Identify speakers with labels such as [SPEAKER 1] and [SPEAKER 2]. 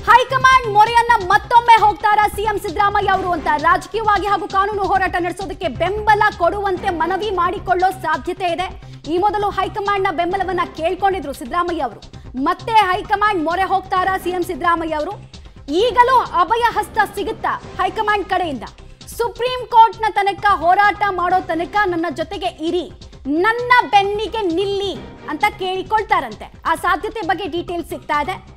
[SPEAKER 1] High command ಮೊರೆಯನ್ನ ಮತ್ತೊಮ್ಮೆ ಹೋಗ್ತಾರಾ CM Siddaramaiah ಅವರು ಅಂತ ರಾಜಕೀಯವಾಗಿ ಹಾಗೂ ಕಾನೂನು ಹೋರಾಟ ನಡೆಸೋದಕ್ಕೆ ಬೆಂಬಲ ಕೊಡುವಂತೆ ಮನವಿ ಮಾಡಿಕೊಳ್ಳೋ ಸಾಧ್ಯತೆ ಇದೆ. ಈ ಮೊದಲು ಹೈಕಮಾಂಡ್ನ ಬೆಂಬಲವನ್ನ ಕೇಳ್ಕೊಂಡಿದ್ರು ಸಿದ್ದರಾಮಯ್ಯ ಅವರು. ಮತ್ತೆ ಹೈಕಮಾಂಡ್ ಮೊರೆ ಹೋಗ್ತಾರಾ ಸಿಎಂ ಸಿದ್ದರಾಮಯ್ಯ ಅವರು? ಈಗಲೂ ಅಭಯ ಹಸ್ತ ಸಿಗುತ್ತಾ ಹೈಕಮಾಂಡ್ ಕಡೆಯಿಂದ? ಸುಪ್ರೀಂ ಕೋರ್ಟ್ನ ತನಕ ಹೋರಾಟ ಮಾಡೋ ತನಕ ನನ್ನ ಜೊತೆಗೆ ಇರಿ, ನನ್ನ ಬೆನ್ನಿಗೆ ನಿಲ್ಲಿ ಅಂತ ಕೇಳಿಕೊಳ್ತಾರಂತೆ. ಆ ಸಾಧ್ಯತೆ ಬಗ್ಗೆ ಡೀಟೇಲ್ಸ್ ಸಿಗ್ತಾ ಇದೆ.